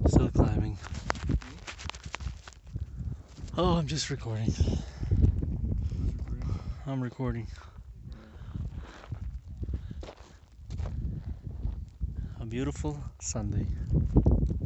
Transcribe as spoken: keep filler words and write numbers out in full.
Still climbing. Oh, I'm just recording. I'm recording. A beautiful Sunday.